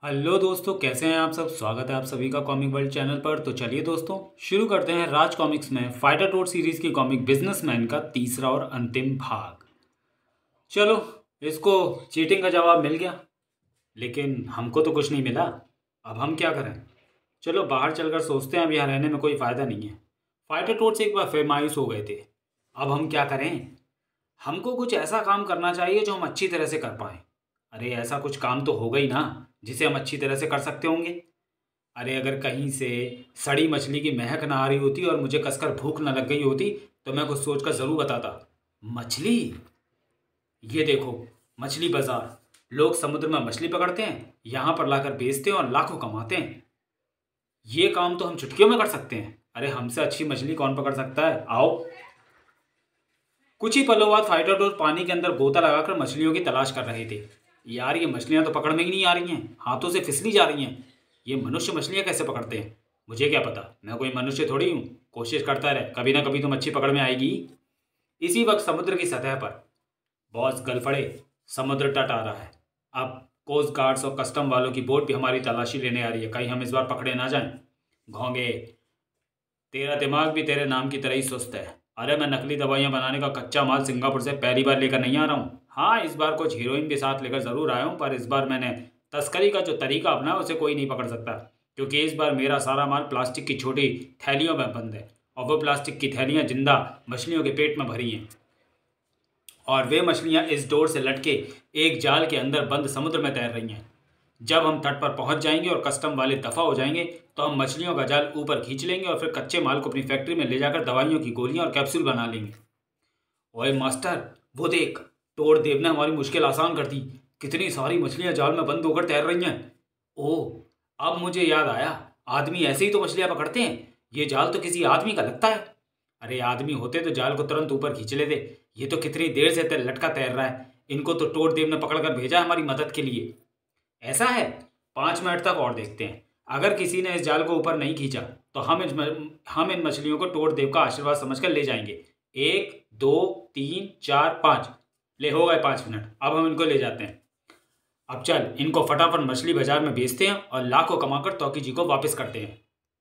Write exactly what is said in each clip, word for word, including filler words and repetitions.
Hello दोस्तों, कैसे हैं आप सब। स्वागत है आप सभी का कॉमिक वर्ल्ड चैनल पर। तो चलिए दोस्तों, शुरू करते हैं राज कॉमिक्स में फाइटर टोड सीरीज की कॉमिक बिजनेसमैन का तीसरा और अंतिम भाग। चलो, इसको चीटिंग का जवाब मिल गया, लेकिन हमको तो कुछ नहीं मिला। अब हम क्या करें। चलो बाहर चलकर सोचते हैं, अब यहाँ रहने में कोई फ़ायदा नहीं है। फाइटर टोड से एक बार फिर मायूस हो गए थे। अब हम क्या करें। हमको कुछ ऐसा काम करना चाहिए जो हम अच्छी तरह से कर पाएँ। अरे ऐसा कुछ काम तो होगा ही ना जिसे हम अच्छी तरह से कर सकते होंगे। अरे अगर कहीं से सड़ी मछली की महक ना आ रही होती और मुझे कसकर भूख ना लग गई होती तो मैं कुछ सोचकर ज़रूर बताता। मछली, ये देखो, मछली बाजार। लोग समुद्र में मछली पकड़ते हैं, यहाँ पर लाकर बेचते हैं और लाखों कमाते हैं। ये काम तो हम चुटकियों में कर सकते हैं। अरे हमसे अच्छी मछली कौन पकड़ सकता है। आओ। कुछ ही पलों बाद फाइटर डोर पानी के अंदर गोता लगाकर मछलियों की तलाश कर रहे थे। यार ये मछलियां तो पकड़ में ही नहीं आ रही हैं, हाथों से फिसली जा रही हैं। ये मनुष्य मछलियां कैसे पकड़ते हैं, मुझे क्या पता। मैं कोई मनुष्य थोड़ी हूँ। कोशिश करता रहे, कभी ना कभी तो मच्छी पकड़ में आएगी। इसी वक्त समुद्र की सतह पर बॉस गलफड़े समुद्र तट आ रहा है। अब कोस्ट गार्ड्स और कस्टम वालों की बोट भी हमारी तलाशी लेने आ रही है, कहीं हम इस बार पकड़े ना जाएं। घोंगे, तेरा दिमाग भी तेरे नाम की तरह ही सुस्त है। अरे मैं नकली दवाइयाँ बनाने का कच्चा माल सिंगापुर से पहली बार लेकर नहीं आ रहा हूँ। हाँ, इस बार कुछ हीरोइन भी साथ लेकर ज़रूर आया हूँ, पर इस बार मैंने तस्करी का जो तरीका अपनाया उसे कोई नहीं पकड़ सकता, क्योंकि इस बार मेरा सारा माल प्लास्टिक की छोटी थैलियों में बंद है, और वो प्लास्टिक की थैलियाँ जिंदा मछलियों के पेट में भरी हैं। और वे मछलियाँ इस डोर से लटके एक जाल के अंदर बंद समुद्र में तैर रही हैं। जब हम तट पर पहुंच जाएंगे और कस्टम वाले दफा हो जाएंगे तो हम मछलियों का जाल ऊपर खींच लेंगे और फिर कच्चे माल को अपनी फैक्ट्री में ले जाकर दवाइयों की गोलियां और कैप्सूल बना लेंगे। ओए मास्टर, वो देख, टोड देव ने हमारी मुश्किल आसान कर दी। कितनी सारी मछलियां जाल में बंद होकर तैर रही हैं। ओह, अब मुझे याद आया, आदमी ऐसे ही तो मछलियां पकड़ते हैं। ये जाल तो किसी आदमी का लगता है। अरे आदमी होते तो जाल को तुरंत ऊपर खींच लेते। ये तो कितनी देर से लटका तैर रहा है। इनको तो टोड देव ने पकड़कर भेजा है हमारी मदद के लिए। ऐसा है, पाँच मिनट तक और देखते हैं। अगर किसी ने इस जाल को ऊपर नहीं खींचा तो हम इन हम इन मछलियों को टोड देव का आशीर्वाद समझकर ले जाएंगे। एक, दो, तीन, चार, पाँच। ले, हो गए पाँच मिनट। अब हम इनको ले जाते हैं। अब चल, इनको फटाफट मछली बाजार में बेचते हैं और लाखों कमाकर तौकी जी को वापस करते हैं।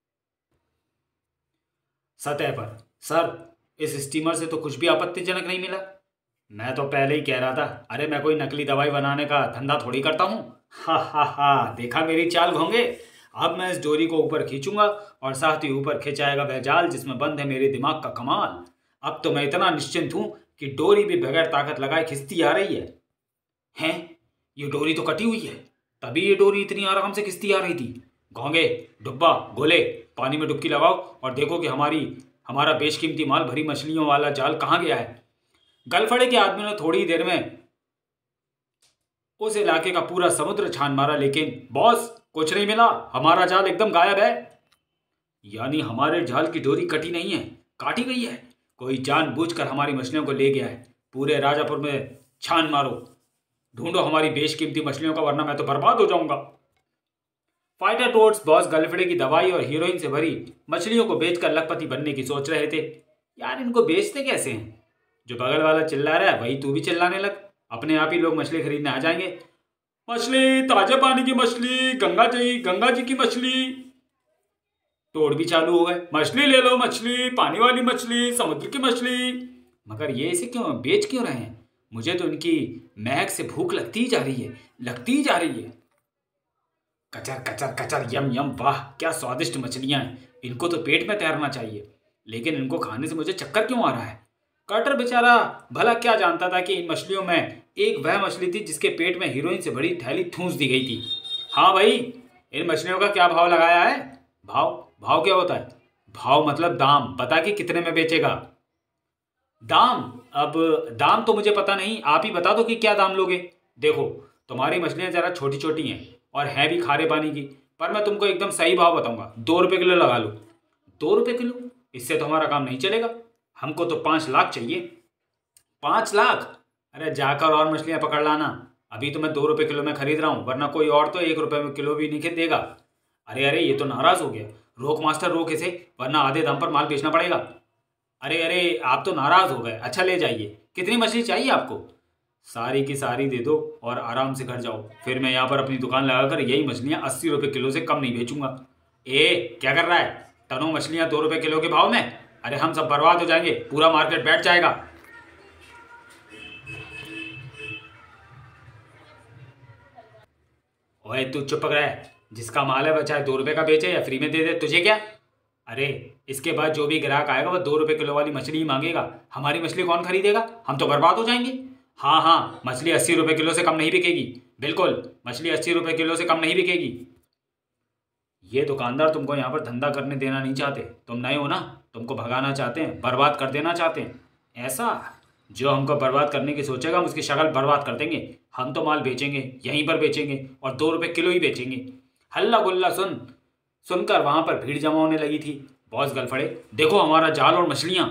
सतह पर, सर, इस स्टीमर से तो कुछ भी आपत्तिजनक नहीं मिला। मैं तो पहले ही कह रहा था। अरे मैं कोई नकली दवाई बनाने का धंधा थोड़ी करता हूँ। हा हा हा, देखा मेरी चाल घोंगे। अब मैं इस डोरी को ऊपर खींचूंगा और साथ ही ऊपर खिंचाएगा वह जाल जिसमें बंद है मेरे दिमाग का कमाल। अब तो मैं इतना निश्चिंत हूँ कि डोरी भी बगैर ताकत लगाए खिंचती आ रही है। हैं, ये डोरी तो कटी हुई है, तभी ये डोरी इतनी आराम से खिंचती आ रही थी। घोंगे, डुब्बा, गोले, पानी में डुबकी लगाओ और देखो कि हमारी हमारा बेशकीमती माल भरी मछलियों वाला जाल कहाँ गया है। गलफड़े के आदमी ने थोड़ी देर में उस इलाके का पूरा समुद्र छान मारा, लेकिन बॉस कुछ नहीं मिला। हमारा जाल एकदम गायब है। यानी हमारे जाल की डोरी कटी नहीं है, काटी गई है। कोई जानबूझकर हमारी मछलियों को ले गया है। पूरे राजापुर में छान मारो, ढूंढो हमारी बेशकीमती मछलियों का, वरना मैं तो बर्बाद हो जाऊंगा। फाइटर टोड्स बॉस गलफड़े की दवाई और हीरोइन से भरी मछलियों को बेचकर लखपति बनने की सोच रहे थे। यार इनको बेचते कैसे हैं। जो बगल वाला चिल्ला रहा है वही तू भी चिल्लाने लग। अपने आप ही लोग मछली खरीदने आ जाएंगे। मछली, ताजे पानी की मछली, गंगा जी गंगा जी की मछली। तोड़ भी चालू हो गए। मछली ले लो, मछली, पानी वाली मछली, समुद्र की मछली। मगर ये इसे क्यों बेच क्यों रहे हैं। मुझे तो इनकी महक से भूख लगती ही जा रही है, लगती ही जा रही है। कचर कचर कचर, यम यम, वाह क्या स्वादिष्ट मछलियां हैं। इनको तो पेट में तैरना चाहिए, लेकिन इनको खाने से मुझे चक्कर क्यों आ रहा है। कार्टर बेचारा भला क्या जानता था कि इन मछलियों में एक वह मछली थी जिसके पेट में हीरोइन से बड़ी थैली ठूंस दी गई थी। हाँ भाई, इन मछलियों का क्या भाव लगाया है। भाव भाव क्या होता है। भाव मतलब दाम, पता कि कितने में बेचेगा। दाम, अब दाम तो मुझे पता नहीं, आप ही बता दो कि क्या दाम लोगे। देखो, तुम्हारी मछलियां जरा छोटी छोटी हैं और हैं भी खारे पानी की, पर मैं तुमको एकदम सही भाव बताऊंगा। दो रुपये किलो लगा लो। दो रुपये किलो, इससे तो हमारा काम नहीं चलेगा। हमको तो पाँच लाख चाहिए। पाँच लाख? अरे जाकर और मछलियाँ पकड़ लाना। अभी तो मैं दो रुपये किलो में खरीद रहा हूँ, वरना कोई और तो एक रुपये में किलो भी नहीं देगा। अरे अरे, ये तो नाराज़ हो गया। रोक मास्टर, रोक इसे, वरना आधे दाम पर माल बेचना पड़ेगा। अरे अरे, आप तो नाराज़ हो गए। अच्छा ले जाइए। कितनी मछली चाहिए आपको। सारी की सारी दे दो और आराम से घर जाओ, फिर मैं यहाँ पर अपनी दुकान लगाकर यही मछलियाँ अस्सी रुपये किलो से कम नहीं बेचूंगा। ए क्या कर रहा है, टनों मछलियाँ दो रुपये किलो के भाव में? अरे हम सब बर्बाद हो जाएंगे, पूरा मार्केट बैठ जाएगा। ओए तू चुप रह, जिसका माल है वह चाहे दो रुपये का बेचे या फ्री में दे दे, तुझे क्या? अरे इसके बाद जो भी ग्राहक आएगा वह दो रुपये किलो वाली मछली ही मांगेगा, हमारी मछली कौन खरीदेगा? हम तो बर्बाद हो जाएंगे। हाँ हाँ, मछली अस्सी रुपये किलो से कम नहीं बिकेगी, बिल्कुल मछली अस्सी रुपये किलो से कम नहीं बिकेगी। ये दुकानदार तुमको यहाँ पर धंधा करने देना नहीं चाहते, तुम नए हो ना, तुमको भगाना चाहते हैं, बर्बाद कर देना चाहते हैं। ऐसा जो हमको बर्बाद करने की सोचेगा हम उसकी शक्ल बर्बाद कर देंगे। हम तो माल बेचेंगे, यहीं पर बेचेंगे और दो रुपये किलो ही बेचेंगे। हल्ला गुल्ला सुन सुनकर वहाँ पर भीड़ जमा होने लगी थी। बॉस गलफड़े, देखो हमारा जाल और मछलियाँ।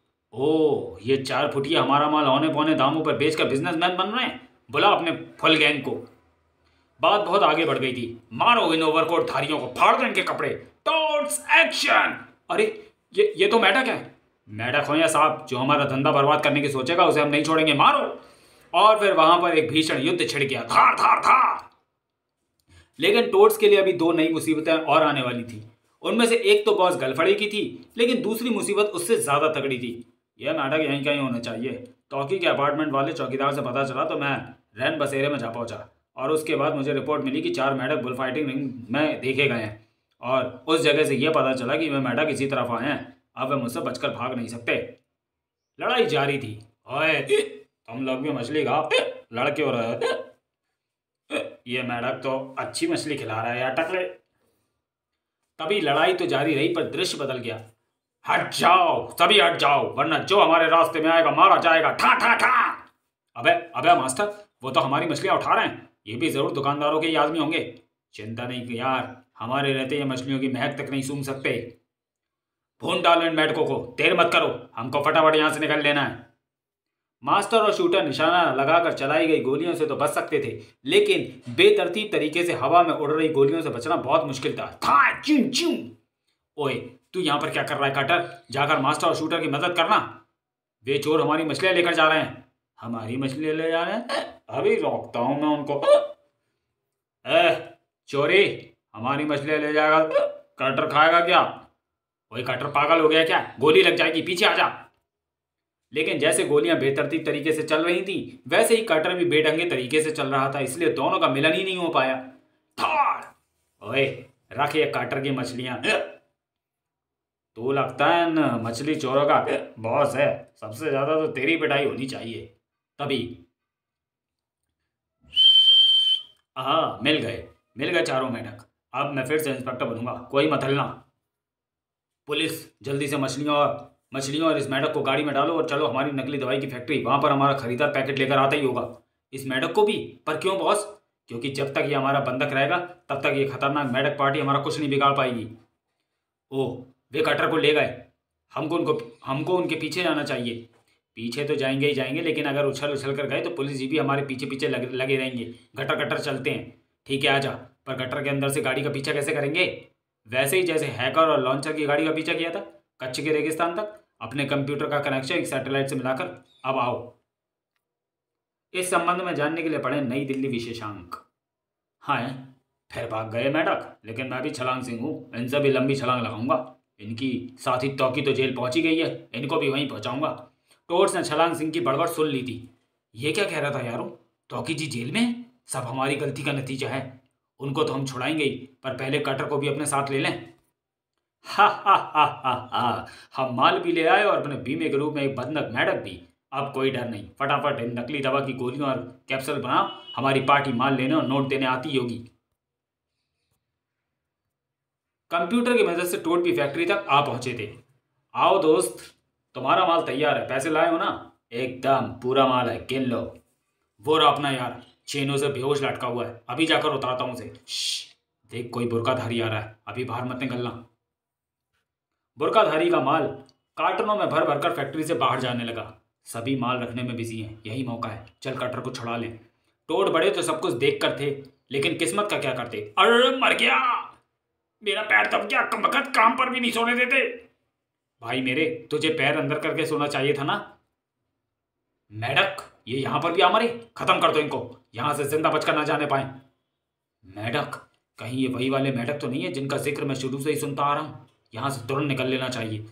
ओ ये चार फुटिया हमारा माल औने पौने दामों पर बेचकर बिजनेसमैन बन रहे हैं, बुला अपने फुल गैंग को। बात बहुत आगे बढ़ गई थी। मारो इन ओवरकोट धारियों को, फाड़ दो इनके कपड़े, टॉर्च एक्शन। अरे ये ये तो मेढक है। मेढक हो या सांप, जो हमारा धंधा बर्बाद करने की सोचेगा उसे हम नहीं छोड़ेंगे, मारो। और फिर वहां पर एक भीषण युद्ध छिड़ गया, धार धार धार। लेकिन टोड्स के लिए अभी दो नई मुसीबतें और आने वाली थी। उनमें से एक तो बॉस गलफड़े की थी, लेकिन दूसरी मुसीबत उससे ज्यादा तगड़ी थी। यह नाटक यहीं कहीं होना चाहिए। तौकी के अपार्टमेंट वाले चौकीदार से पता चला तो मैं रैन बसेरे में जा पहुंचा, और उसके बाद मुझे रिपोर्ट मिली कि चार मेढक बुल फाइटिंग रिंग में देखे गए हैं, और उस जगह से यह पता चला कि वे मेढक इसी तरफ आए हैं। अब वे मुझसे बचकर भाग नहीं सकते। लड़ाई जारी थी। ओए तुम लोग भी मछली खाओ, लड़के हो रहे। ये मेढक तो अच्छी मछली खिला रहा है यार टकले। तभी लड़ाई तो जारी रही पर दृश्य बदल गया। हट जाओ, सभी हट जाओ, वरना जो हमारे रास्ते में आएगा मारा जाएगा, ठा ठा ठा। अबे अबे मास्टर, वो तो हमारी मछलियां उठा रहे हैं, ये भी जरूर दुकानदारों के ही आदमी होंगे। चिंता नहीं कि यार, हमारे रहते ये मछलियों की महक तक नहीं सूंघ सकते। भून डालो इन मेढकों को, देर मत करो, हमको फटाफट यहां से निकल लेना है। मास्टर और शूटर निशाना लगाकर चलाई गई गोलियों से तो बच सकते थे, लेकिन बेतरतीब तरीके से हवा में उड़ रही गोलियों से बचना बहुत मुश्किल था। था चूं चूं। ओए तू यहाँ पर क्या कर रहा है कटर? जाकर मास्टर और शूटर की मदद करना। वे चोर हमारी मछलियां लेकर जा रहे हैं। हमारी मछलियां ले जा रहे हैं? अभी रोकता हूं मैं उनको। ए चोरी, हमारी मछलियां ले जाएगा कटर खाएगा क्या? वही कटर पागल हो गया क्या? गोली लग जाएगी, पीछे आ जा। लेकिन जैसे गोलियां बेतरतीब तरीके से चल रही थी, वैसे ही कटर भी बेढंगे तरीके से चल रहा था, इसलिए दोनों का मिलन ही नहीं हो पाया। थाड़! ओए रख ये कटर की मछलियां। तू लगता है न मछली चोरों का बॉस है, सबसे ज्यादा तो तेरी पिटाई होनी चाहिए। तभी हाँ, मिल गए मिल गए चारों मेढक। अब मैं फिर से इंस्पेक्टर बनूंगा, कोई मत हिलना। पुलिस जल्दी से मछलियों और मछलियों और इस मेढक को गाड़ी में डालो और चलो हमारी नकली दवाई की फैक्ट्री, वहां पर हमारा खरीदार पैकेट लेकर आता ही होगा। इस मेढक को भी? पर क्यों बॉस? क्योंकि जब तक ये हमारा बंधक रहेगा तब तक ये खतरनाक मेढक पार्टी हमारा कुछ नहीं बिगाड़ पाएगी। ओह, वे कटर को ले गए। हमको उनको हमको उनके पीछे जाना चाहिए। पीछे तो जाएंगे ही जाएंगे, लेकिन अगर उछल उछल कर गए तो पुलिस जी भी हमारे पीछे पीछे लग, लगे रहेंगे। गटर गटर चलते हैं। ठीक है आजा, पर गटर के अंदर से गाड़ी का पीछा कैसे करेंगे? वैसे ही जैसे हैकर और लॉन्चर की गाड़ी का पीछा किया था कच्छ के रेगिस्तान तक, अपने कंप्यूटर का कनेक्शन एक सैटेलाइट से मिलाकर। अब आओ, इस संबंध में जानने के लिए पढ़े नई दिल्ली विशेषांक। हाँ फिर भाग गए मेढक, लेकिन मैं भी छलांग सिंह हूँ, इनसे भी लंबी छलांग लगाऊंगा। इनकी साथी तौकी तो जेल पहुंची गई है, इनको भी वहीं पहुंचाऊंगा। टोर्स ने छलांग सिंह की बड़बड़ सुन ली थी। ये क्या कह रहा था यारों? तौकी जी जेल में? सब हमारी गलती का नतीजा है। उनको तो हम छुड़ाएंगे ही, पर पहले कटर को भी अपने साथ ले लें। हा हा हा हा हा, हम माल भी ले आए और अपने बीमे के रूप में एक बंधक मेढक भी। अब कोई डर नहीं, फटाफट इन नकली दवा की गोलियों और कैप्सूल बनाओ, हमारी पार्टी माल लेने और नोट देने आती होगी। कंप्यूटर की मदद से टोड भी फैक्ट्री तक आ पहुंचे थे। आओ दोस्त, तुम्हारा माल तैयार है, पैसे लाए हो ना? एकदम पूरा माल है, गिन लो। वो रहा अपना यार, चेनों से बेहोश लटका हुआ है, अभी जाकर उतारता हूं उसे। देख कोई बुर्काधारी आ रहा है, अभी बाहर मत निकलना। बुर्काधारी का माल कार्टनों में भर भरकर फैक्ट्री से बाहर जाने लगा। सभी माल रखने में बिजी हैं, यही मौका है, चल कटर को छुड़ा लें। टोड बड़े तो सब कुछ देख कर थे, लेकिन किस्मत का क्या करते। अरे मर गया, मेरा पैर दब गया, कम वक्त काम पर भी नहीं सोने देते। भाई मेरे, तुझे पैर अंदर करके सोना चाहिए था ना। मेढक, ये यहाँ पर भी आ मरे, खत्म कर दो इनको, यहाँ से जिंदा बचकर ना जाने पाए। मेढक, कहीं ये वही वाले मेढक तो नहीं है जिनका जिक्र मैं शुरू से ही सुनता आ रहा हूँ। यहाँ से तुरंत निकल लेना चाहिए।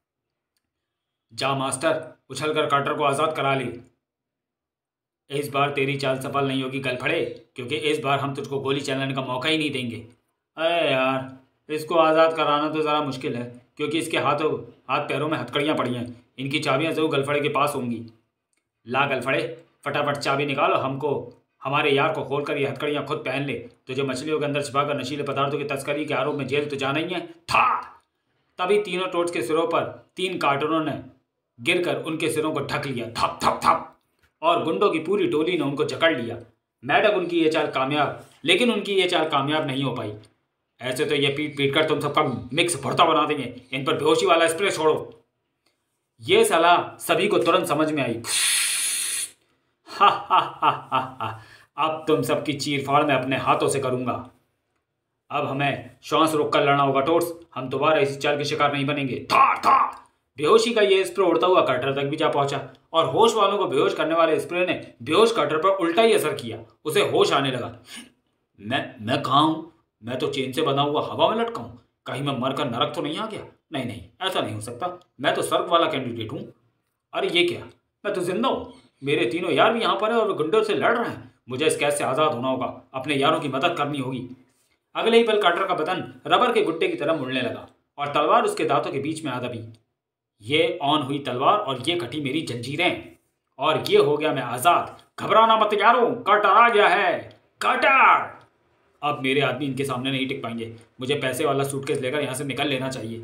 जा मास्टर, उछलकर कार्टर को आज़ाद करा ले। इस बार तेरी चाल सफल नहीं होगी गलफड़े, क्योंकि इस बार हम तुझको गोली चलाने का मौका ही नहीं देंगे। अरे यार, इसको आज़ाद कराना तो ज़रा मुश्किल है, क्योंकि इसके हाथों हाथ पैरों में हथकड़ियाँ पड़ी हैं। इनकी चाबियाँ जरूर गलफड़े के पास होंगी। ला गलफड़े, फटाफट चाबी निकालो, हमको हमारे यार को खोलकर ये हथकड़ियाँ खुद पहन ले। तुझे मछलियों के अंदर छिपाकर नशीले पदार्थों की तस्करी के आरोप में जेल तो जाना ही है। था तभी तीनों टोर्च के सिरों पर तीन कार्टूनों ने गिरकर उनके सिरों को ढक लिया, थप थप थप, और गुंडों की पूरी टोली ने उनको जकड़ लिया। मेढक उनकी ये चाल कामयाब लेकिन उनकी ये चाल कामयाब नहीं हो पाई। ऐसे तो ये पीट पीट कर तुम सबका मिक्स भुर्ता बना देंगे। इन पर बेहोशी वाला स्प्रे छोड़ो। ये सलाह सभी को तुरंत समझ में आई। हा हा हा हा हा, अब तुम सबकी चीरफाड़ मैं अपने हाथों से करूंगा। अब हमें श्वास रोककर लड़ना होगा टोर्स, हम दोबारा इसी चाल के शिकार नहीं बनेंगे। था था बेहोशी का ये स्प्रे उड़ता हुआ कार्टर तक भी जा पहुंचा और होश वालों को बेहोश करने वाले स्प्रे ने बेहोश कार्टर पर उल्टा ही असर किया। उसे होश आने लगा। मैं मैं कहाँ हूं? मैं तो चेन से बना हुआ हवा में लटका हूं। कहीं मैं मरकर नरक तो नहीं आ गया? नहीं नहीं, ऐसा नहीं हो सकता। मैं तो स्वर्ग वाला कैंडिडेट हूं। अरे ये क्या, मैं तो जिंदा हूं। मेरे तीनों यार भी यहाँ पर है और गुंडों से लड़ रहे हैं। मुझे इस कैद से आज़ाद होना होगा, अपने यारों की मदद करनी होगी। अगले ही पल कार्टर का बदन रबर के गुड्डे की तरह मुड़ने लगा और तलवार उसके दांतों के बीच में आ दबी। ये ऑन हुई तलवार और ये कटी मेरी जंजीरें और ये हो गया मैं आज़ाद। घबराना मत यारों, कार्टर आ गया है। कार्टर! अब मेरे आदमी इनके सामने नहीं टिक पाएंगे। मुझे पैसे वाला सूटकेस लेकर यहाँ से निकल लेना चाहिए।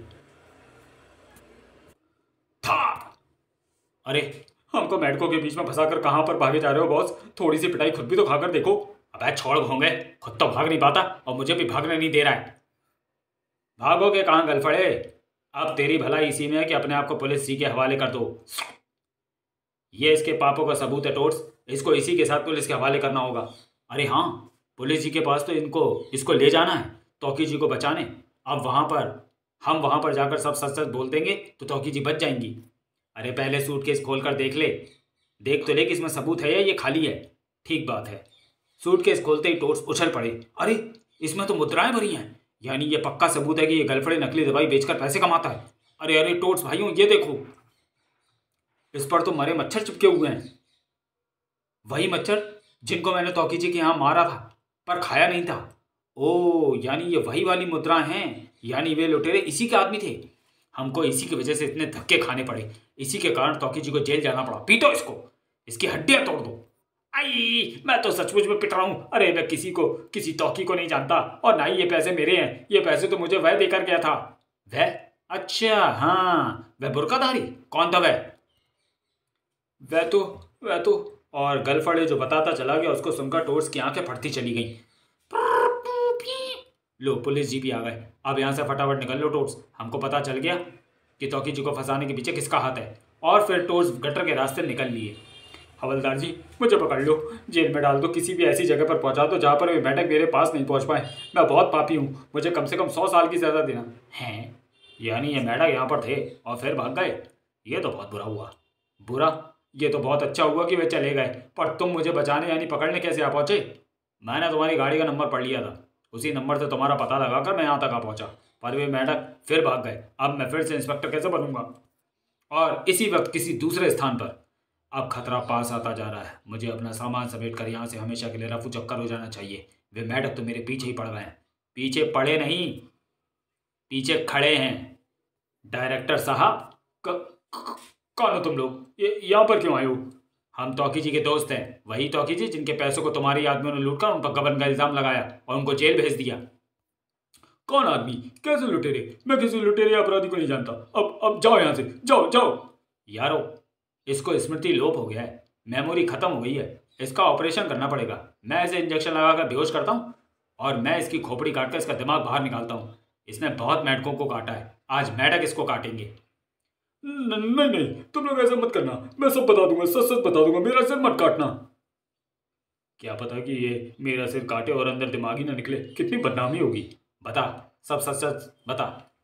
था अरे, हमको मेढकों के बीच में फंसाकर कहाँ पर भागे जा रहे हो बॉस? थोड़ी सी पिटाई खुद भी तो खाकर देखो। अबे छोड़ होंगे, खुद तो भाग नहीं पाता और मुझे भी भागने नहीं दे रहा है। भागोगे कहाँ गलफड़े? अब तेरी भलाई इसी में है कि अपने आप को पुलिस सी के हवाले कर दो। ये इसके पापों का सबूत है टोर्स, इसको इसी के साथ पुलिस के हवाले करना होगा। अरे हाँ, पुलिस जी के पास तो इनको इसको ले जाना है तौकी जी को बचाने। अब वहाँ पर हम वहाँ पर जाकर सब सच सच बोल देंगे तो तौकी जी बच जाएंगी। अरे पहले सूटकेस खोल कर देख ले, देख तो ले कि इसमें सबूत है या ये खाली है। ठीक बात है। सूटकेस खोलते ही टोर्स उछल पड़े। अरे इसमें तो मुद्राएं भरी हैं, यानी ये पक्का सबूत है कि ये गलफड़े नकली दवाई बेचकर पैसे कमाता है। अरे अरे टोर्स भाइयों, ये देखो, इस पर तो मरे मच्छर चिपके हुए हैं। वही मच्छर जिनको मैंने तौकी जी के यहाँ मारा था पर खाया नहीं था। ओ, यानी ये वही वाली मुद्राएं हैं, यानी वे लुटेरे इसी के आदमी थे। हमको इसी की वजह से इतने धक्के खाने पड़े, इसी के कारण तौकी जी को जेल जाना पड़ा। पीटो इसको, इसकी हड्डियां तोड़ दो। आई, मैं तो सचमुच में पिट रहा हूँ। अरे मैं किसी को किसी तौकी को नहीं जानता और ना ही ये पैसे मेरे हैं। ये पैसे तो मुझे वह देकर गया था। वह? अच्छा हाँ, वह बुर्काधारी। कौन था वह? वह तो वह तो और गलफड़े जो बताता चला गया उसको सुनकर टोर्स की आंखें फटती चली गईं। लो, पुलिस जी भी आ गए। अब यहाँ से फटाफट निकल लो टोर्स, हमको पता चल गया कि तौकी जी को फंसाने के पीछे किसका हाथ है। और फिर टोर्स गटर के रास्ते निकल लिए। हवलदार जी, मुझे पकड़ लो, जेल में डाल दो, किसी भी ऐसी जगह पर पहुंचा दो जहाँ पर वे मेढक मेरे पास नहीं पहुंच पाए। मैं बहुत पापी हूँ, मुझे कम से कम सौ साल की सज़ा देना है। यानी ये मेढक यहाँ पर थे और फिर भाग गए? ये तो बहुत बुरा हुआ। बुरा? ये तो बहुत अच्छा हुआ कि वे चले गए, पर तुम मुझे बचाने यानी पकड़ने कैसे आ पहुँचे? मैंने तुम्हारी गाड़ी का नंबर पढ़ लिया था, उसी नंबर से तुम्हारा पता लगाकर मैं यहाँ तक आ पहुँचा, पर वे मेढक फिर भाग गए। अब मैं फिर से इंस्पेक्टर कैसे बनूंगा? और इसी वक्त किसी दूसरे स्थान पर। अब खतरा पास आता जा रहा है, मुझे अपना सामान समेट कर यहाँ से हमेशा के लिए रफू चक्कर हो जाना चाहिए। वे मेढक तो मेरे पीछे ही पड़ गए हैं। पीछे पड़े नहीं, पीछे खड़े हैं। डायरेक्टर साहब, कौन हो तुम लोग? ये यहाँ पर क्यों आए हो? हम तौकी जी के दोस्त हैं, वही तौकी जी जिनके पैसों को तुम्हारे आदमियों ने लूटकर उन पर गबन का इल्जाम लगाया और उनको जेल भेज दिया। कौन आदमी? कैसे लुटेरे? मैं किसी लुटेरे अपराधी को नहीं जानता। अब अब जाओ यहाँ से, जाओ जाओ। यारो, इसको स्मृति लोप हो गया है, मेमोरी खत्म हो गई है, इसका ऑपरेशन करना पड़ेगा। मैं इसे इंजेक्शन लगाकर बेहोश करता हूँ और मैं इसकी खोपड़ी काटकर इसका दिमाग बाहर निकालता हूँ। इसने बहुत मेढकों को काटा है, आज मेढक इसको काटेंगे। नहीं नहीं, तुम लोग ऐसा मत करना, मैं सब बता दूंगा, सच सच बता दूंगा, मेरा सिर मत काटना। क्या पता कि ये मेरा सिर काटे और अंदर दिमाग ही ना निकले, कितनी बदनामी होगी। बता, सब सच सच बता।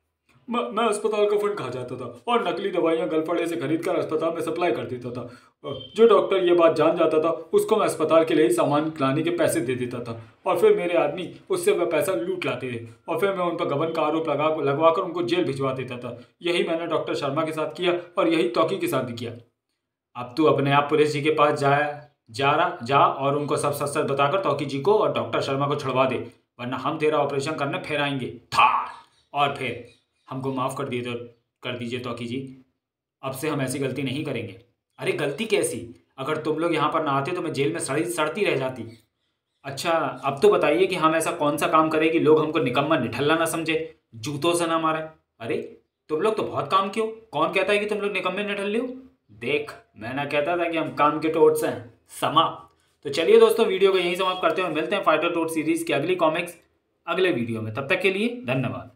मैं मैं अस्पताल का फंड खा जाता था और नकली दवाइयाँ गलफड़े से खरीद कर अस्पताल में सप्लाई कर देता था। जो डॉक्टर ये बात जान जाता था उसको मैं अस्पताल के लिए ही सामान लाने के पैसे दे देता था और फिर मेरे आदमी उससे वह पैसा लूट लाते थे और फिर मैं उन पर गबन का आरोप लगा लगवा कर उनको जेल भिजवा देता था। यही मैंने डॉक्टर शर्मा के साथ किया और यही तौकी के साथ भी किया। अब तू अपने आप पुलिस जी के पास जाए जा रहा जा और उनको सब सच सच बताकर तौकी जी को और डॉक्टर शर्मा को छुड़वा दे, वरना हम तेरा ऑपरेशन करने फिर आएंगे था। और फिर हमको माफ़ कर दिए तो कर दीजिए तौकी जी, अब से हम ऐसी गलती नहीं करेंगे। अरे गलती कैसी, अगर तुम लोग यहाँ पर ना आते तो मैं जेल में सड़ी सड़ती रह जाती। अच्छा अब तो बताइए कि हम ऐसा कौन सा काम करें कि लोग हमको निकम्मा निठल्ला ना समझे, जूतों से ना मारे। अरे तुम लोग तो बहुत काम किए हो, कौन कहता है कि तुम लोग निकम्मे निठल्ले हो। देख मैं ना कहता था कि हम काम के टोट्स हैं। समाप्त। तो चलिए दोस्तों वीडियो को यहीं समाप्त करते हैं, मिलते हैं फाइटर टोट सीरीज की अगली कॉमिक्स अगले वीडियो में। तब तक के लिए धन्यवाद।